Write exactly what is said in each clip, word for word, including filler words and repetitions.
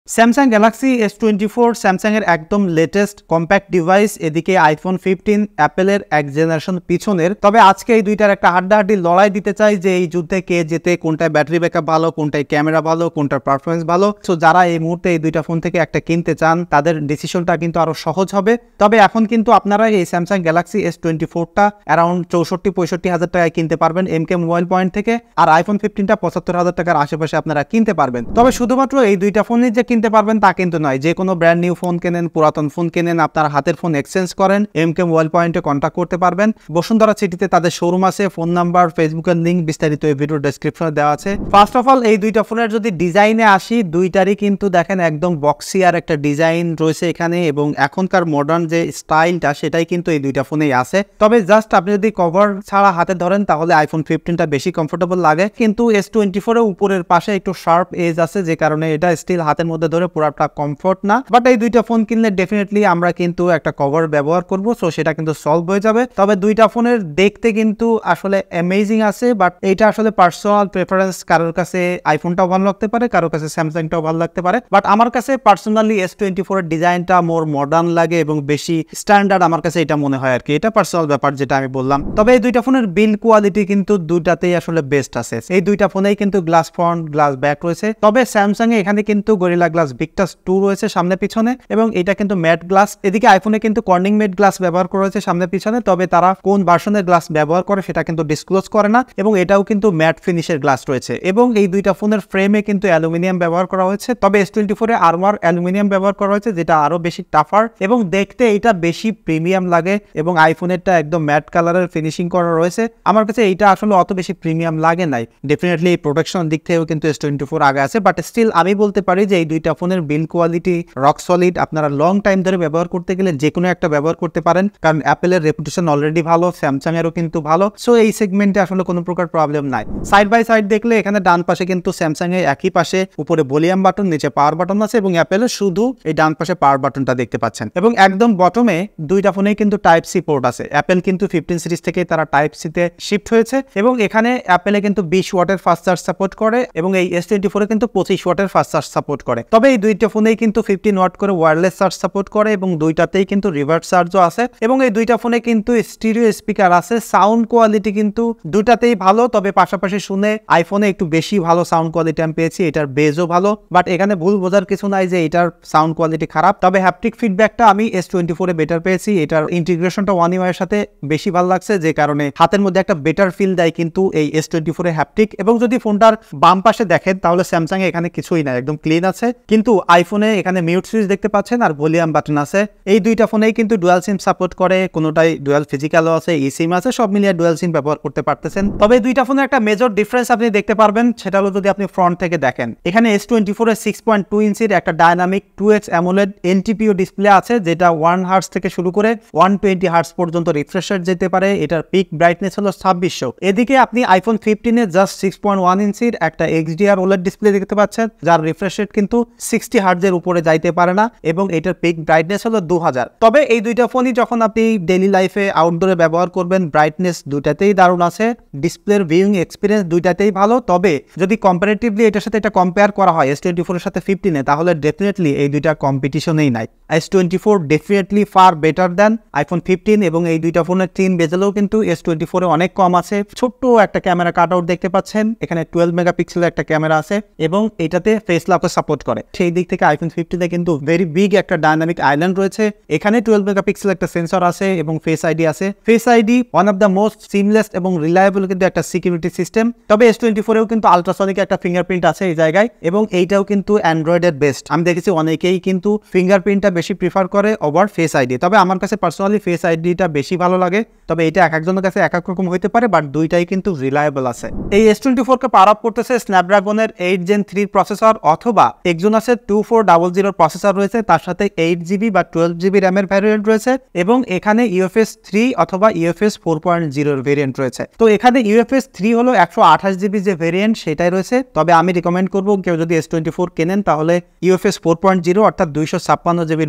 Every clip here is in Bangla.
Samsung Galaxy S twenty four Samsung এর একদম লেটেস্ট কম্প্যাক্ট ডিভাইস, এদিকে আইফোন ফিফটিন অ্যাপেলের এক জেনারেশন পিছনের। তবে আজকে এই দুইটার একটা হাড্ডাহাড্ডি লড়াই দিতে চাই যে এই যুদ্ধে কে জেতে, কোনটায় ব্যাটারি ব্যাকআপ ভালো, কোনটায় ক্যামেরা ভালো, কোনটার পারফরমেন্স ভালো। সো যারা এই মুহূর্তে এই দুইটা ফোন থেকে একটা কিনতে চান তাদের ডিসিশনটা কিন্তু আরো সহজ হবে। তবে এখন কিন্তু আপনারা এই স্যামসাং গ্যালাক্সি এস টোয়েন্টি ফোরটা অ্যারাউন্ড চৌষট্টি পঁয়ষট্টি হাজার টাকায় কিনতে পারবেন এম কে মোবাইল পয়েন্ট থেকে, আর আইফোন ফিফটিনটা পঁচাত্তর হাজার টাকার আশেপাশে আপনারা কিনতে পারবেন। তবে শুধুমাত্র এই দুইটা ফোনই যে কিনতে পারবেন তা কিন্তু নয়। যে কোনো ব্র্যান্ড নিউ ফোন কেনেন, পুরাতন ফোন কেনেন, আপনার হাতের ফোন এক্সচেঞ্জ করেন, এম কে মোবাইল পয়েন্টে কন্ট্যাক্ট করতে পারবেন। বসুন্ধরা সিটিতে তাদের শোরুম আছে, ফোন নাম্বার, ফেসবুকের লিঙ্ক বিস্তারিত এই ভিডিও ডেসক্রিপশনে দেওয়া আছে। ফার্স্ট অফ অল এই দুইটা ফোনের যদি ডিজাইনে আসি, দুইটারই কিন্তু দেখেন একদম বক্সি আর একটা ডিজাইন রয়েছে এখানে, এবং এখনকার মডার্ন যে স্টাইলটা সেটাই কিন্তু এই দুইটা ফোনেই আছে। তবে জাস্ট আপনি যদি কভার ছাড়া হাতে ধরেন তাহলে আইফোন ফিফটিনটা বেশি কমফোর্টেবল লাগে, কিন্তু এস টোয়েন্টি ফোর এর উপরের পাশে একটু শার্প এজ আছে, যে কারণে এটা স্টিল হাতের মধ্যে ধরে পুরোটা কমফোর্ট না। বাট এই দুইটা ফোন কিনলে ডেফিনেটলি আমরা কিন্তু একটা কভার ব্যবহার করব, সো সেটা কিন্তু সলভ হয়ে যাবে। তবে দুইটা ফোনের দেখতে কিন্তু আসলে অ্যামেজিং আছে, বাট এইটা আসলে পার্সোনাল প্রেফারেন্স। কারোর কাছে আইফোনটাও ভালো লাগতে পারে, কারোর কাছে স্যামসাংটাও ভালো লাগতে পারে, বাট আমার কাছে পার্সোনালি এস টোয়েন্টি ফোর এর ডিজাইনটা মোর মডার্ন লাগে এবং বেশি স্ট্যান্ডার্ড আমার কাছে এটা মনে হয় আর কি। এটা পার্সোনাল ব্যাপার যেটা আমি বললাম। তবে এই দুইটা ফোনের বিল্ড কোয়ালিটি কিন্তু দুইটাতেই আসলে বেস্ট আছে। এই দুইটা ফোনেই কিন্তু গ্লাস ফ্রন্ট, গ্লাস ব্যাক রয়েছে। তবে স্যামসাং এ এখানে কিন্তু গরিলা গ্লাস ভিক্টাস টু রয়েছে সামনে পিছনে, এবং এটা কিন্তু ম্যাট গ্লাস। এদিকে আইফোনে কিন্তু কর্নিং মেড গ্লাস ব্যবহার করা হয়েছে সামনে পিছনে, তবে তারা কোন ভার্সনের গ্লাস ব্যবহার করে সেটা কিন্তু ডিসক্লোজ করে না, এবং এটাও কিন্তু ম্যাট ফিনিশের গ্লাস রয়েছে। এবং এই দুইটা ফোনের ফ্রেমে কিন্তু অ্যালুমিনিয়াম ব্যবহার করা হয়েছে। তবে এস টোয়েন্টি ফোর এ আর্মার অ্যালুমিনিয়াম ব্যবহার করা হয়েছে, যেটা আরো বেশি টাফার এবং দেখতে এটা বেশি প্রিমিয়াম লাগে, এবং আইফোনেরটা একদম ম্যাট কালারের ফিনিশিং করা রয়েছে। আমার কাছে এইটা আসলে অত বেশি প্রিমিয়াম লাগে নাই। ডেফিনেটলি এই প্রোটেকশন দিক থেকেও কিন্তু এস টোয়েন্টি ফোর আগে আছে, বাট স্টিল আমি বলতে পারি যে এই দুইটা ফোনের বিল্ড কোয়ালিটি রক সলিড। আপনারা লং টাইম ধরে ব্যবহার করতে গেলে যে কোনো একটা ব্যবহার করতে পারেন, কারণ অ্যাপেলের রেপুটেশন অলরেডি ভালো, স্যামসাং এরও কিন্তু ভালো। সো এই সেগমেন্টে আসলে কোনো প্রকার প্রবলেম নাই। সাইড বাই সাইড দেখলে এখানে ডান পাশে কিন্তু স্যামসাং এর একই পাশে উপরে ভলিউম বাটন, নিচে পাওয়ার বাটন আছে, এবং অ্যাপেলের শুধু এই ডান পাশে পাওয়ার বাটনটা দেখতে পাচ্ছেন। এবং একদম বটমে দুইটা ফোনেই কিন্তু টাইপ সি পোর্ট আছে। অ্যাপেল কিন্তু ফিফটিন সিরিজ থেকে তারা টাইপ সি তে শিফট হয়েছে, এবং এখানে অ্যাপেলে কিন্তু বিশ ওয়াটের ফাস্ট চার্জ সাপোর্ট করে, এবং এই এস টোয়েন্টি ফোর এ কিন্তু পঁচিশ ওয়াটের ফাস্ট চার্জ সাপোর্ট করে। তবে এই দুইটা ফোনেই কিন্তু ফিফটিন ওয়াট করে ওয়্যারলেস চার্জ সাপোর্ট করে, এবং দুইটাতেই কিন্তু রিভার্স চার্জও আছে, এবং এই দুইটা ফোনে কিন্তু স্টিরিও স্পিকার আছে। সাউন্ড কোয়ালিটি কিন্তু দুটাতেই ভালো, তবে পাশাপাশি শুনে আইফোনে একটু বেশি ভালো সাউন্ড কোয়ালিটি আমি পেয়েছি। এটার বেজও ভালো, বাট এখানে ভুল বোঝার কিছু নাই যে এটার সাউন্ড কোয়ালিটি খারাপ। তবে হ্যাপটিক ফিডব্যাকটা আমি এস টোয়েন্টি ফোর এ বেটার পেয়েছি। এটার ইন্টিগ্রেশনটা ওয়ান ইউ এর সাথে বেশি ভালো লাগছে, যে কারণে হাতের মধ্যে একটা বেটার ফিল দেয় কিন্তু এই এস টোয়েন্টি ফোর এ হ্যাপটিক। এবং যদি ফোনটার বাম পাশে দেখেন তাহলে স্যামসাং এ এখানে কিছুই নাই, একদম ক্লিন আছে, কিন্তু আইফোনে এখানে মিউট সুইচ দেখতে পাচ্ছেন আর ভলিউম বাটন আছে। এই দুইটা ফোনেই কিন্তু ডুয়াল সিম সাপোর্ট করে, কোনোটাই ডুয়াল ফিজিক্যালও আছে, ই সিম আছে, সব মিলিয়ে ডুয়াল সিম ব্যবহার করতে পারতেছেন। তবে এই দুইটা ফোনের একটা মেজর ডিফারেন্স আপনি দেখতে পারবেন, সেটা হলো যদি আপনি ফ্রন্ট থেকে দেখেন, এখানে এস টোয়েন্টি ফোর এর সিক্স পয়েন্ট টু ইঞ্চির একটা dynamic two X AMOLED N T P O display আছে, যেটা ওয়ান হার্টস থেকে শুরু করে ওয়ান টোয়েন্টি হার্টস পর্যন্ত রিফ্রেশ রেট যেতে পারে। এটার পিক ব্রাইটনেস হলো ছাব্বিশশো। এদিকে আপনি আইফোন ফিফটিন এ জাস্ট সিক্স পয়েন্ট ওয়ান ইঞ্চির একটা এইচডিআর ওলেড ডিসপ্লে দেখতে পাচ্ছেন, যার রিফ্রেশ রেট কিন্তু সিক্সটি হার্টজের উপরে যাইতে পারে না, এবং এটার পিক ব্রাইটনেস হলো দু হাজার। তবে এই দুইটা ফোনই যখন আপনি ডেইলি লাইফে আউটডোরে ব্যবহার করবেন, ব্রাইটনেস দুইটাতেই দারুণ আছে, ডিসপ্লের ভিউইং এক্সপিরিয়েন্স দুইটাতেই ভালো। তবে যদি কম্পারেটিভলি এটার সাথে এটা কম্পেয়ার করা হয় এস টোয়েন্টি ফোর এর সাথে ফিফটিন এ, তাহলে ডেফিনেটলি এই দুইটা কম্পিটিশনেই নাই। S twenty four definitely far better than iPhone fifteen, এবং এই দুইটা ফোনের তিন বেজেলেও কিন্তু এস টোয়েন্টি ফোর এ অনেক কম আছে। ছোট্ট একটা ক্যামেরা কাট আউট দেখতে পাচ্ছেন, এখানে টুয়েলভ মেগাপিক্সেলের একটা ক্যামেরা আছে, এবং এটাতে ফেস লকও সাপোর্ট করে। সেই দিক থেকে আইফোন ফিফটিন এ কিন্তু ভেরি বিগ একটা ডায়নামিক আইল্যান্ড রয়েছে। এখানে টুয়েলভ মেগাপিক্সেল একটা সেন্সর আছে, এবং ফেস আইডি আছে। Face ID one of the most seamless এবং রিলায়েবল কিন্তু একটা সিকিউরিটি সিস্টেম। তবে এস টোয়েন্টি ফোর এও কিন্তু আলট্রাসনিক একটা ফিঙ্গারপ্রিন্ট আছে এই জায়গায়, এবং এইটাও কিন্তু অ্যান্ড্রয়েডের বেস্ট। আমি দেখেছি অনেকেই কিন্তু ফিঙ্গারপ্রিন্টটা বেশি প্রিফার করে ওভার ফেস আইডি, তবে আমার কাছে পার্সোনালি ফেস আইডিটা বেশি ভালো লাগে। তবে এটা এক একজনের কাছে এক এক রকম হইতে পারে, বাট দুইটাই কিন্তু রিলায়েবল আছে। এই এস টোয়েন্টি ফোর কে পাওয়ার আপ করতেছে স্ন্যাপড্রাগনের এইট জেন থ্রি প্রসেসর, অথবা এক্সোনাসের two four double zero processor রয়েছে, তার সাথে এইট জিবি বা টুয়েলভ জিবি র্যামের ভ্যারিয়েন্ট রয়েছে, এবং এখানে ইউএফএস থ্রি অথবা ইউএফএস ফোর পয়েন্ট জিরোর ভেরিয়েন্ট রয়েছে। তো এখানে ইউএফএস থ্রি হলো একশো আঠাশ জিবি যে ভেরিয়েন্ট সেটাই রয়েছে। তবে আমি রিকমেন্ড করবো কেউ যদি এস টোয়েন্টি ফোর কেনেন তাহলে ইউএফএস ফোর পয়েন্ট জিরো অর্থাৎ দুইশো ছাপ্পান্ন জিবির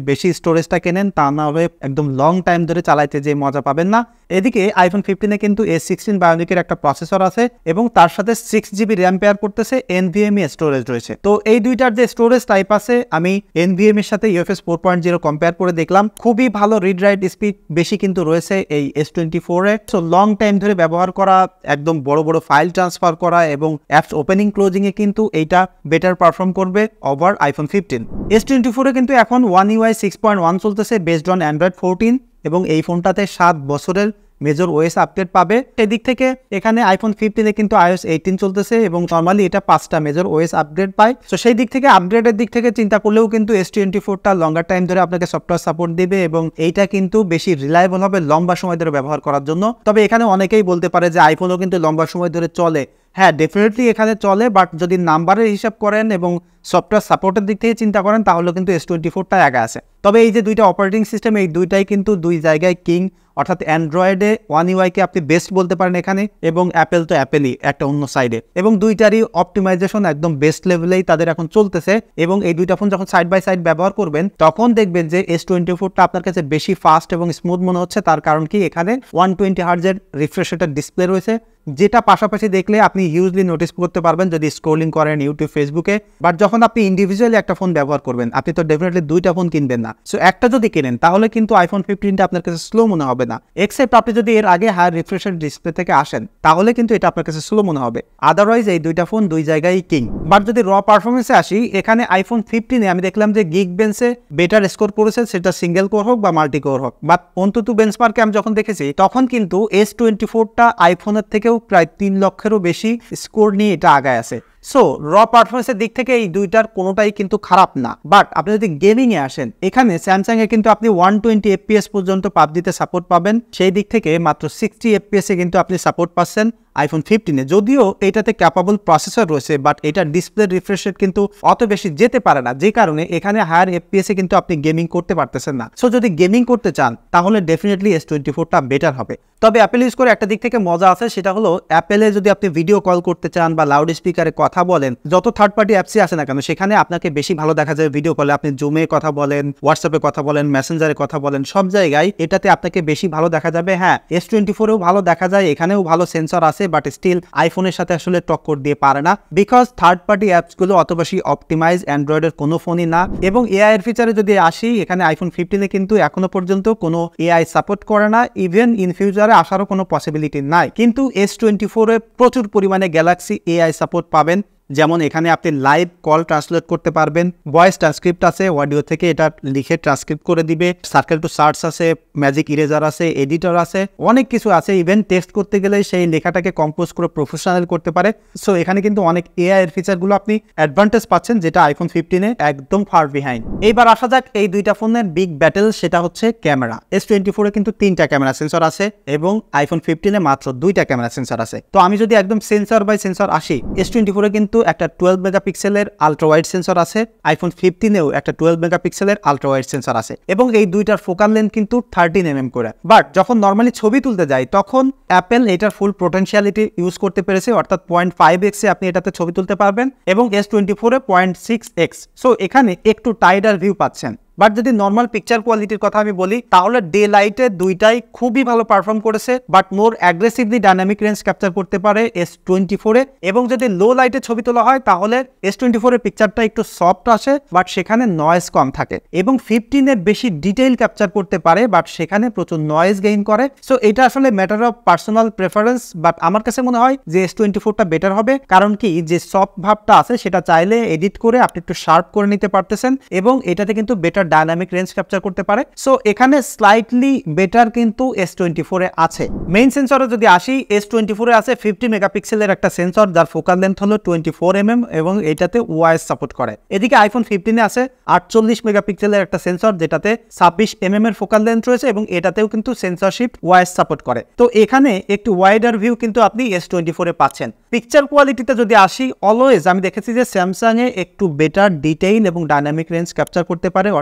বেশি স্টোরেজটা কেনেন, তা না হলে একদম লং টাইম ধরে চালাইতে যে মজা পাবেন না। এদিকে আইফোন ফিফটিনে কিন্তু এ সিক্সটিন বায়োনিকের একটা প্রসেসর আছে এবং তার সাথে সিক্স জিবি র্যাম পেয়ার করতেছে, এনভিএমই স্টোরেজ রয়েছে। তো এই দুইটার যে স্টোরেজ টাইপ আছে আমি এনভিএম এর সাথে UFS four point zero compare করে দেখলাম, খুবই ভালো রিড রাইট স্পিড বেশি কিন্তু রয়েছে এই এস টোয়েন্টি ফোর এ। সো লং টাইম ধরে ব্যবহার করা, একদম বড় বড় ফাইল ট্রান্সফার করা এবং অ্যাপস ওপেনিং ক্লোজিং এ কিন্তু এইটা বেটার পারফর্ম করবে over iPhone fifteen. S twenty four এ কিন্তু এখন One UI six point one চলতেছে বেসড অন অ্যান্ড্রয়েড ফোরটিন এবং এই ফোনটাতে সাত বছরের মেজর ওএস আপডেট পাবে। সেদিক থেকে এখানে আইফোন ফিফটিনে কিন্তু আইওএস এইটিন চলতেছে এবং নর্মালি এটা পাঁচটা মেজর ওএস আপডেট পায়। তো সেই দিক থেকে আপগ্রেডের দিক থেকে চিন্তা করলেও কিন্তু এস টোয়েন্টি ফোরটা লঙ্গার টাইম ধরে আপনাকে সফটওয়্যার সাপোর্ট দিবে এবং এইটা কিন্তু বেশি রিলায়েবল হবে লম্বা সময় ধরে ব্যবহার করার জন্য। তবে এখানে অনেকেই বলতে পারে যে আইফোনও কিন্তু লম্বা সময় ধরে চলে। হ্যাঁ, ডেফিনেটলি এখানে চলে, বাট যদি নাম্বারের হিসাব করেন এবং সফটওয়্যার সাপোর্টের দিক থেকে চিন্তা করেন তাহলে কিন্তু এস টোয়েন্টি ফোরটা আগে আছে। তবে এই যে দুইটা অপারেটিং সিস্টেম, এই দুইটাই কিন্তু দুই জায়গায় কিং, অর্থাৎ অ্যান্ড্রয়েডে ওয়ান ইউআইকে আপনি বেস্ট বলতে পারেন এখানে, এবং অ্যাপেল তো অ্যাপেলই একটা অন্য সাইডে, এবং দুইটারই অপটিমাইজেশন একদম বেস্ট লেভেলেই তাদের এখন চলতেছে। এবং এই দুইটা ফোন যখন সাইড বাই সাইড ব্যবহার করবেন তখন দেখবেন যে এস টোয়েন্টি ফোরটা আপনার কাছে বেশি ফাস্ট এবং স্মুথ মনে হচ্ছে। তার কারণ কি, এখানে ওয়ান টোয়েন্টি হার্জের রিফ্রেশ রেটের ডিসপ্লে রয়েছে, যেটা পাশাপাশি দেখলে আপনি হিউজলি নোটিস করতে পারবেন যদি স্ক্রলিং করেন ইউটিউব ফেসবুকে। বাট যখন আপনি ইন্ডিভিজুয়ালি একটা ফোন ব্যবহার করবেন, আপনি তো ডেফিনেটলি দুইটা ফোন কিনবেন না। সো একটা যদি কেনেন তাহলে কিন্তু আইফোন ফিফটিনটা আপনার কাছে স্লো মনে হবে না, এক্সেপ্ট আপনি যদি এর আগে হায়ার রিফ্রেশের ডিসপ্লে থেকে আসেন তাহলে কিন্তু এটা আপনার কাছে স্লো মনে হবে। আদারওয়াইজ এই দুইটা ফোন দুই জায়গায় কিং। বাট যদি র পারফরমেন্সে আসি, এখানে আইফোন ফিফটিনে আমি দেখলাম যে গিগ বেঞ্চে বেটার স্কোর করেছে, সেটা সিঙ্গেল কোর হোক বা মাল্টি কোর হোক। বাট অন্তত বেঞ্চমার্কে আমি যখন দেখেছি তখন কিন্তু এস টোয়েন্টি ফোরটা আইফোনের থেকেও প্রায় তিন লক্ষেরও বেশি স্কোর নিয়ে এটা আগায় আছে। সো র পারফরমেন্সের দিক থেকে এই দুইটার কোনোটাই কিন্তু খারাপ না। বাট আপনি যদি গেমিং এ আসেন, এখানে স্যামসাং এ কিন্তু আপনি ওয়ান টোয়েন্টি এফপিএস পর্যন্ত পাবজিতে সাপোর্ট পাবেন, সেই দিক থেকে মাত্র সিক্সটি এফপিএস এ কিন্তু আপনি সাপোর্ট পাচ্ছেন আইফোন ফিফটিনে। যদিও এটাতে ক্যাপাবল প্রসেসর রয়েছে, বাট এটা ডিসপ্লে রিফ্রেশ রেট কিন্তু অত বেশি যেতে পারে না, যে কারণে এখানে হায়ার এফপিএস এ কিন্তু আপনি গেমিং করতে পারতেছেন না। সো যদি গেমিং করতে চান তাহলে ডেফিনেটলি এস টোয়েন্টি ফোরটা বেটার হবে। তবে অ্যাপেল ইউজ করে একটা দিক থেকে মজা আছে, সেটা হলো অ্যাপেলে যদি আপনি ভিডিও কল করতে চান বা লাউড স্পিকারে কথা বলেন, যত থার্ড পার্টি অ্যাপসই আছে না কেন সেখানে আপনাকে বেশি ভালো দেখা যায় ভিডিও কলে। আপনি জুমে কথা বলেন, হোয়াটসঅ্যাপে কথা বলেন, মেসেঞ্জারে কথা বলেন, সব জায়গায় এটাতে আপনাকে বেশি ভালো দেখা যাবে। হ্যাঁ, এস টোয়েন্টি ফোরেও ভালো দেখা যায়, এখানেও ভালো সেন্সর আছে, বাট স্টিল আইফোনের সাথে আসলে টক্কর দিয়ে পারে না, বিকজ থার্ড পার্টি অ্যাপসগুলো অত বেশি অপটিমাইজ অ্যান্ড্রয়েডের কোনো ফোনই না। এবং এআই এর ফিচারে যদি আসি, এখানে আইফোন ফিফটিনে কিন্তু এখনো পর্যন্ত কোনো এআই সাপোর্ট করে না, ইভেন ইন ফিউচারে আসারও কোনো পসিবিলিটি নাই। কিন্তু এস টোয়েন্টি ফোরে প্রচুর পরিমাণে গ্যালাক্সি এআই সাপোর্ট পাবেন। যেমন এখানে আপনি লাইভ কল ট্রান্সলেট করতে পারবেন, ভয়েস ট্রান্সক্রিপ্ট আছে, অডিও থেকে এটা লিখে ট্রান্সক্রিপ্ট করে দিবে, সার্কেল টু সার্চ আছে, ম্যাজিক ইরেজার আছে, এডিটর আছে, অনেক কিছু আছে। ইভেন টেক্সট করতে গেলে সেই লেখাটাকে কম্পোজ করে প্রফেশনাল করতে পারে। সো এখানে কিন্তু অনেক এআই এর ফিচারগুলো আপনি অ্যাডভান্টেজ পাচ্ছেন, যেটা আইফোন ফিফটিনে একদম ফার বিহাইন্ড। এইবার আসা যাক এই দুইটা ফোনের বিগ ব্যাটেল, সেটা হচ্ছে ক্যামেরা। এস টোয়েন্টি ফোরে কিন্তু তিনটা ক্যামেরা সেন্সর আছে এবং আইফোন ফিফটিনে মাত্র দুইটা ক্যামেরা সেন্সর আছে। তো আমি যদি একদম সেন্সর বাই সেন্সর আসি, এস টোয়েন্টি ফোরে কিন্তু একটা টুয়েলভ মেগাপিক্সেলের আলট্রা ওয়াইড সেন্সর আছে, আইফোন ফিফটিনেও একটা টুয়েলভ মেগাপিক্সেলের আলট্রা ওয়াইড সেন্সর আছে এবং এই দুইটার ফোকাল লেন্থ কিন্তু থার্টিন এম এম করে। বাট যখন নর্মালি ছবি তুলতে যাই তখন অ্যাপেল এটার ফুল পোটেনশিয়ালিটি ইউজ করতে পেরেছে, অর্থাৎ পয়েন্ট ফাইভ এক্সে আপনি এটাতে ছবি তুলতে পারবেন এবং এস টোয়েন্টি ফোরে পয়েন্ট সিক্স এক্স। সো এখানে একটু টাইডার ভিউ পাচ্ছেন। বাট যদি নর্মাল পিকচার কোয়ালিটির কথা আমি বলি তাহলে ডে লাইটে দুইটাই খুবই ভালো পারফর্ম করেছে, but more aggressively dynamic range capture করতে পারে এস টোয়েন্টি ফোরে। এবং যদি লো লাইটে ছবি তোলা হয় তাহলে এস টোয়েন্টি ফোরের পিকচারটা একটু সফট আসে, বাট সেখানে নয়েজ কম থাকে। এবং ফিফটিনে বেশি ডিটেইল ক্যাপচার করতে পারে, বাট সেখানে প্রচুর নয়েজ গেইন করে। সো এটা আসলে matter of personal preference, but আমার কাছে মনে হয় যে এস টোয়েন্টি ফোরটা বেটার হবে। কারণ কি, যে সফট ভাবটা আছে সেটা চাইলে এডিট করে আপনি একটু শার্প করে নিতে পারতেছেন এবং এটাতে কিন্তু বেটার ডাইনামিক রেঞ্জ ক্যাপচার করতে পারে। সো এখানে স্লাইটলি বেটার কিন্তু এস টোয়েন্টি ফোরে আছে। মেইন সেন্সরে যদি আসি, এস টোয়েন্টি ফোরে আছে ফিফটি মেগাপিক্সেলের একটা সেন্সর যার ফোকাল লেন্থ হলো টোয়েন্টি ফোর এম এম এবং এটাতে ওয়াইস সাপোর্ট করে। এদিকে আইফোন ফিফটিনে আছে আটচল্লিশ মেগাপিক্সেলের একটা সেন্সর যেটাতে ছাব্বিশ এম এম এর ফোকাল লেন্থ রয়েছে এবং এটাতেও কিন্তু সেন্সরশিপ ওয়াইস সাপোর্ট করে। তো এখানে একটু ওয়াইডার ভিউ কিন্তু আপনি এস টোয়েন্টি ফোরে পাচ্ছেন। পিকচার কোয়ালিটিতে যদি আসি, অলওয়েজ আমি দেখেছি যে স্যামসাং এ একটু বেটার ডিটেইল এবং ডাইনামিক রেঞ্জ ক্যাপচার করতে পারে, অর্থাৎ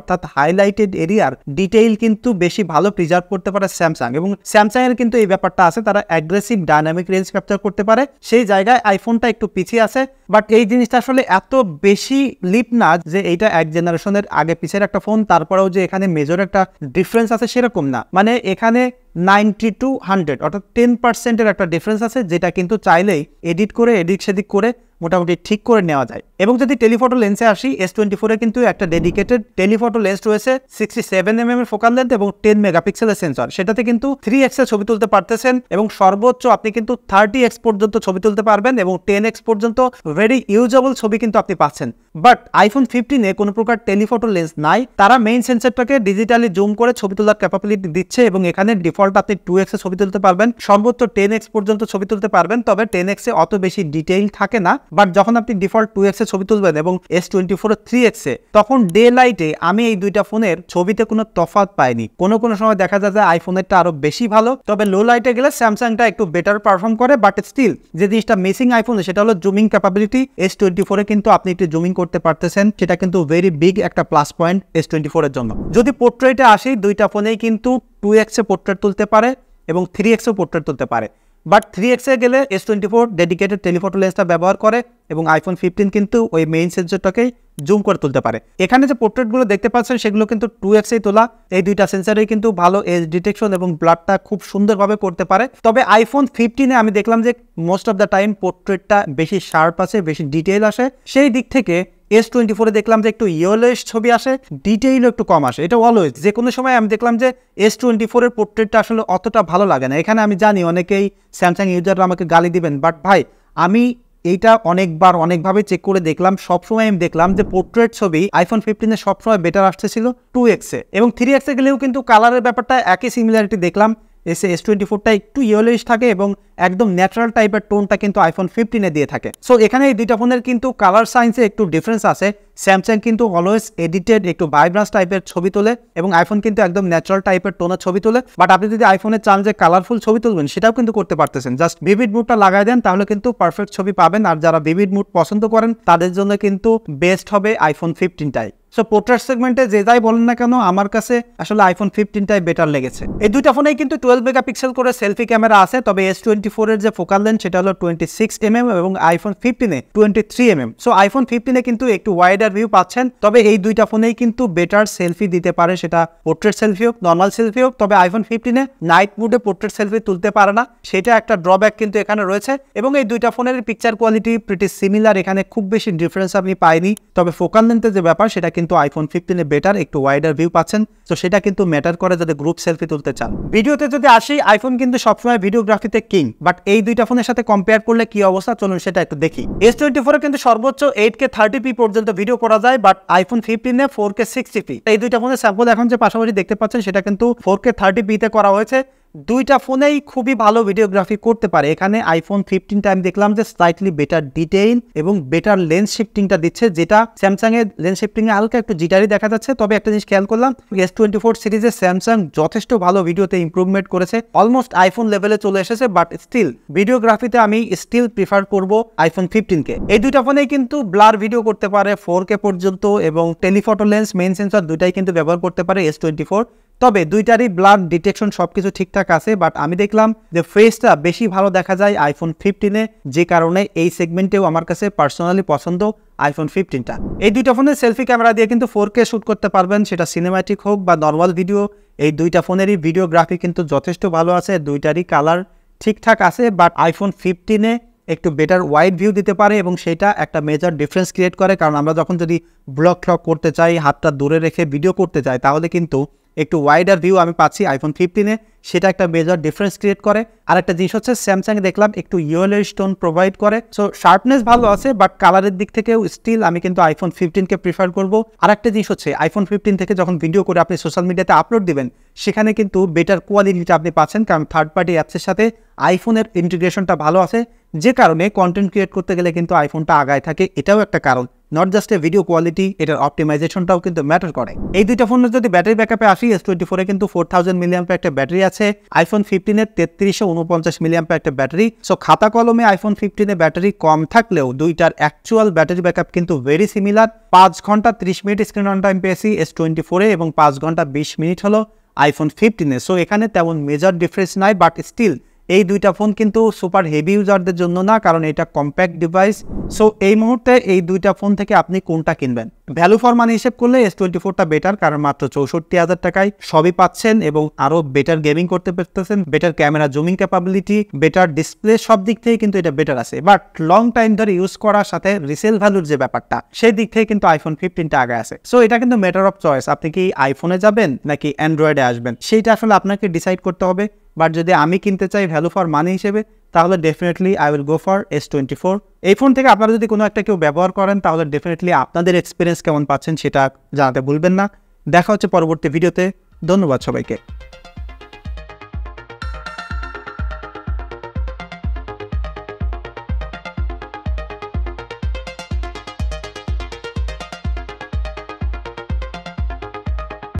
অর্থাৎ হাইলাইটেড এরিয়ার ডিটেইল কিন্তু বেশি ভালো প্রিজার্ভ করতে পারে স্যামসাং, এবং স্যামসাং এর কিন্তু এই ব্যাপারটা আছে, তারা অ্যাগ্রেসিভ ডাইনামিক রেঞ্জ ক্যাপচার করতে পারে। সেই জায়গায় আইফোনটা একটু পিছিয়ে আছে, বাট এই জিনিসটা আসলে এত বেশি লিপ না যে এইটা এক জেনারেশনের আগে পিছের একটা ফোন, তারপরেও যে এখানে মেজর একটা ডিফারেন্স আছে সেরকম না। মানে এখানে নাইনটি টু হান্ড্রেড অর্থাৎ টেন পার্সেন্টের একটা ডিফারেন্স আছে, যেটা কিন্তু চাইলেই এডিট করে এদিক সেদিক করে মোটামুটি ঠিক করে নেওয়া যায়। এবং যদি টেলিফটো লেন্সে আসি, এস টোয়েন্টি ফোর এ কিন্তু একটা ডেডিকেটেড টেলিফটো লেন্স রয়েছে, সিক্সটি সেভেন এম এম এর ফোকাল লেন্থ এবং টেন মেগাপিক্সেলের সেন্সর। সেটাতে কিন্তু থ্রি এক্স এর ছবি তুলতে পারতেছেন, এবং সর্বোচ্চ আপনি কিন্তু থার্টি এক্স পর্যন্ত ছবি তুলতে পারবেন, এবং টেন এক্স পর্যন্ত ভেরি ইউজেবল ছবি কিন্তু আপনি পাচ্ছেন। বাট আইফোন ফিফটিন এ কোনো প্রকার টেলিফটো লেন্স নাই, তারা মেইন সেন্সরটাকে ডিজিটালি জুম করে ছবি তোলার ক্যাপাবিলিটি দিচ্ছে, এবং এখানে ডিফল্ট আপনি টু এক্স এ ছবি তুলতে পারবেন, সর্বোচ্চ টেন এক্স পর্যন্ত ছবি তুলতে পারবেন। তবে টেন এক্স এ অত বেশি ডিটেইল থাকে না, বাট যখন আপনি ডিফল্ট টু এক্স এ ছবি তুলবেন এবং S twenty four three X এ, তখন ডে লাইটে আমি এই দুইটা ফোনের ছবিতে কোনো তফাৎ পাইনি। কোনো কোনো সময় দেখা যায় যে আইফোনেরটা আরো বেশি ভালো, তবে লো লাইটে গেলে স্যামসাংটা একটু বেটার পারফর্ম করে। বাট স্টিল যে জিনিসটা মিসিং আইফোনে সেটা হলো zooming capability. S twenty four এ কিন্তু আপনি একটু জুমিং করতে পারতেছেন, সেটা কিন্তু ভেরি বিগ একটা plus point S twenty four এর জন্য। যদি পোর্ট্রেটে আসি, দুইটা ফোনেই কিন্তু টু এক্স এ পোর্ট্রেট তুলতে পারে এবং থ্রি এক্স এ পোর্ট্রেট তুলতে পারে। বাট থ্রি এক্স এ গেলে S twenty four dedicated telephoto লেন্সটা ব্যবহার করে, এবং আইফোন ফিফটিন কিন্তু ওই মেইন সেন্সরটাকেই জুম করে তুলতে পারে। এখানে যে পোর্ট্রেটগুলো দেখতে পাচ্ছেন সেগুলো কিন্তু টু এক্স এই তোলা, এই দুইটা সেন্সরেই কিন্তু ভালো এজ ডিটেকশন এবং ব্লাডটা খুব সুন্দরভাবে করতে পারে। তবে আইফোন ফিফটিনে আমি দেখলাম যে মোস্ট অফ দ্য টাইম পোর্ট্রেটটা বেশি শার্প আসে, বেশি ডিটেইল আসে। সেই দিক থেকে এস টোয়েন্টি ফোরে দেখলাম যে একটু ইয়েলোইশ ছবি আসে, ডিটেইলও একটু কম আসে। এটা অলওয়েজ যে কোনো সময় আমি দেখলাম যে এস টোয়েন্টি ফোর এর পোর্ট্রেটটা আসলে অতটা ভালো লাগে না। এখানে আমি জানি অনেকেই স্যামসাং ইউজাররা আমাকে গালি দিবেন, বাট ভাই আমি এইটা অনেকবার অনেকভাবে চেক করে দেখলাম, সবসময় আমি দেখলাম যে পোর্ট্রেট ছবি আইফোন ফিফটিনে সবসময় বেটার আসতেছিল টু এক্স এ, এবং থ্রি এক্স এ গেলেও কিন্তু কালারের ব্যাপারটা একই সিমিলারিটি দেখলাম। এসে এস টোয়েন্টি ফোরটা একটু ইয়েলোইশ থাকে এবং একদম ন্যাচারাল টাইপের টোনটা কিন্তু আইফোন ফিফটিনে দিয়ে থাকে। সো এখানে এই দুইটা ফোনের কিন্তু কালার সাইন্সে একটু ডিফারেন্স আছে। স্যামসাং কিন্তু অলওয়েজ এডিটেড একটু ভাইব্রান্স টাইপের ছবি তোলে, এবং আইফোন কিন্তু একদম ন্যাচারাল টাইপের টোনের ছবি তোলে। বাট আপনি যদি আইফোনে চান যে কালারফুল ছবি তুলবেন, সেটাও কিন্তু করতে পারতেছেন। জাস্ট ভিভিড মুডটা লাগাই দেন, তাহলে কিন্তু পারফেক্ট ছবি পাবেন। আর যারা ভিভিড মুড পছন্দ করেন তাদের জন্য কিন্তু বেস্ট হবে আইফোন ফিফটিনটাই। সো পোর্ট্রেট সেগমেন্টে যে যাই বলেন না কেন, আমার কাছে আসলে আইফোন ফিফটিনটাই বেটার লেগেছে। এই দুইটা ফোনেই কিন্তু টুয়েলভ মেগাপিক্সেল করে সেলফি ক্যামেরা আছে, তবে এস টোয়েন্টি ফোর এর যে ফোকাল লেন্থ সেটা হলো টোয়েন্টি সিক্স এম এম এবং আইফোন ফিফটিনে twenty three M M. So iPhone ফিফটিনে কিন্তু একটু ওয়াইডার ভিউ পাচ্ছেন, তবে এই দুইটা ফোনেই কিন্তু বেটার সেলফি দিতে পারে, সেটা পোর্ট্রেট সেলফি হোক নর্মাল সেলফি হোক। তবে আইফোন ফিফটিনে নাইট মুডে পোর্ট্রেট সেলফি তুলতে পারে না, সেটা একটা ড্রব্যাক কিন্তু এখানে রয়েছে। এবং এই দুইটা ফোনের পিকচার কোয়ালিটি প্রিটি সিমিলার, এখানে খুব বেশি ডিফারেন্স আপনি পাইনি। তবে ফোকাল লেন্থের যে ব্যাপার সেটা কিন্তু আইফোন ফিফটিনে বেটার, একটু ওয়াইডার ভিউ পাচ্ছেন। তো সেটা কিন্তু ম্যাটার করে যদি গ্রুপ সেলফি তুলতে চান। ভিডিওতে যদি আসি, আইফোন কিন্তু সবসময় ভিডিওগ্রাফিতে কিং, বাট এই দুইটা ফোনের সাথে কম্পেয়ার করলে কি অবস্থা চলুন সেটা একটু দেখি। এস টোয়েন্টি ফোর এ কিন্তু সর্বোচ্চ এইট কে থার্টি পি পর্যন্ত ভিডিও করা যায়, বাট আইফোন ফিফটিনে ফোর কে সিক্সটি পি। এই দুইটা ফোনের স্যাম্পল এখন যে পাশাপাশি দেখতে পাচ্ছেন সেটা কিন্তু ফোর কে থার্টি পি তে করা হয়েছে। দুইটা ফোনেই খুবই ভালো ভিডিওগ্রাফি করতে পারে। এখানে আইফোন ফিফটিনটা আমি দেখলাম যে স্লাইটলি বেটার ডিটেইল এবং বেটার লেন্স শিফটিংটা দিচ্ছে, যেটা স্যামসাং এর লেন্স শিফটিং এ হালকা একটু জিটারি দেখা যাচ্ছে। তবে একটা জিনিস খেয়াল করলাম, এস টোয়েন্টি ফোর সিরিজে স্যামসাং যথেষ্ট ভালো ভিডিওতে ইমপ্রুভমেন্ট করেছে, অলমোস্ট আইফোন লেভেলে চলে এসেছে। বাট স্টিল ভিডিওগ্রাফিতে আমি স্টিল প্রিফার করব আইফোন ফিফটিন কে। এই দুইটা ফোনেই কিন্তু ব্লার ভিডিও করতে পারে ফোর কে পর্যন্ত, এবং টেলিফটো লেন্স মেইন সেন্সর দুইটাই কিন্তু ব্যবহার করতে পারে এস টোয়েন্টি ফোর। তবে দুইটারই ব্লার ডিটেকশন সবকিছু ঠিকঠাক আছে, বাট আমি দেখলাম যে ফেসটা বেশি ভালো দেখা যায় আইফোন ফিফটিনে, যে কারণে এই সেগমেন্টেও আমার কাছে পার্সোনালি পছন্দ আইফোন ফিফটিনটা। এই দুইটা ফোনের সেলফি ক্যামেরা দিয়ে কিন্তু ফোর কে শুট করতে পারবেন, সেটা সিনেম্যাটিক হোক বা নর্মাল ভিডিও। এই দুইটা ফোনেরই ভিডিওগ্রাফি কিন্তু যথেষ্ট ভালো আছে, দুইটারই কালার ঠিকঠাক আছে। বাট আইফোন ফিফটিনে একটু বেটার ওয়াইড ভিউ দিতে পারে, এবং সেটা একটা মেজর ডিফারেন্স ক্রিয়েট করে। কারণ আমরা যখন যদি ব্লগ ট্লগ করতে চাই, হাতটা দূরে রেখে ভিডিও করতে চাই, তাহলে কিন্তু একটু ওয়াইডার ভিউ আমি পাচ্ছি আইফোন ফিফটিনে, সেটা একটা মেজর ডিফারেন্স ক্রিয়েট করে। আর একটা জিনিস হচ্ছে স্যামসাং এ দেখলাম একটু ইয়েলোইশ টোন প্রোভাইড করে। সো শার্পনেস ভালো আছে, বাট কালারের দিক থেকেও স্টিল আমি কিন্তু আইফোন ফিফটিন কে প্রিফার করব। আর একটা জিনিস হচ্ছে আইফোন ফিফটিন থেকে যখন ভিডিও করে আপনি সোশ্যাল মিডিয়াতে আপলোড দিবেন, সেখানে কিন্তু বেটার কোয়ালিটিটা আপনি পাচ্ছেন, কারণ থার্ড পার্টি অ্যাপসের সাথে আইফোনের ইন্টিগ্রেশনটা ভালো আছে, যে কারণে কন্টেন্ট ক্রিয়েট করতে গেলে কিন্তু আইফোনটা আগায় থাকে। এটাও একটা কারণ not just a video quality, এটার অপটিমাইজেশনটাও কিন্তু ম্যাটার করে। এই দুইটা ফোনের যদি ব্যাটারি ব্যাকআপে আসি, এস টোয়েন্টি ফোরে কিন্তু ফোর থাউজেন্ড মিলিয়াম্পের একটা ব্যাটারি আছে, আইফোন ফিফটিনের তেত্রিশশো উনপঞ্চাশ মিলিয়াম্পের একটা ব্যাটারি। সো খাতা কলমে আইফোন ফিফটিনে ব্যাটারি কম থাকলেও দুইটার অ্যাকচুয়াল ব্যাটারি ব্যাকআপ কিন্তু ভেরি সিমিলার। পাঁচ ঘন্টা ত্রিশ মিনিট স্ক্রিন অন টাইম পেয়েছি এস টোয়েন্টি ফোরে এবং পাঁচ ঘন্টা বিশ মিনিট হলো আইফোন ফিফটিনে। সো এখানে তেমন মেজর ডিফারেন্স নাই, বাট স্টিল এই দুইটা ফোন কিন্তু সুপার হেভি ইউজারদের জন্য না, কারণ এটা কম্প্যাক্ট ডিভাইস। সো এই মুহূর্তে এই দুইটা ফোন থেকে আপনি কোনটা কিনবেন? ভ্যালু ফর মানি হিসেব করলে এস টোয়েন্টি ফোরটা বেটার, কারণ মাত্র চৌষট্টি হাজার টাকায় সবই পাচ্ছেন এবং আরও বেটার গেমিং করতে পারতেছেন, better camera zooming capability, better display, সব দিক থেকে কিন্তু এটা বেটার আছে। বাট লং টাইম ধরে ইউজ করার সাথে রিসেল ভ্যালুর যে ব্যাপারটা, সেই দিক থেকে কিন্তু আইফোন ফিফটিনটা আগে আছে। সো এটা কিন্তু ম্যাটার অফ চয়েস, আপনি কি আইফোনে যাবেন নাকি অ্যান্ড্রয়েডে আসবেন, সেইটা আসলে আপনাকে ডিসাইড করতে হবে। বাট যদি আমি কিনতে চাই ভ্যালু ফর মানি হিসেবে, তাহলে definitely I will go for S twenty four. এই ফোন থেকে আপনারা যদি কোনো একটা কেউ ব্যবহার করেন, তাহলে ডেফিনেটলি আপনাদের এক্সপিরিয়েন্স কেমন পাচ্ছেন সেটা জানাতে ভুলবেন না। দেখা হচ্ছে পরবর্তী ভিডিওতে। ধন্যবাদ সবাইকে।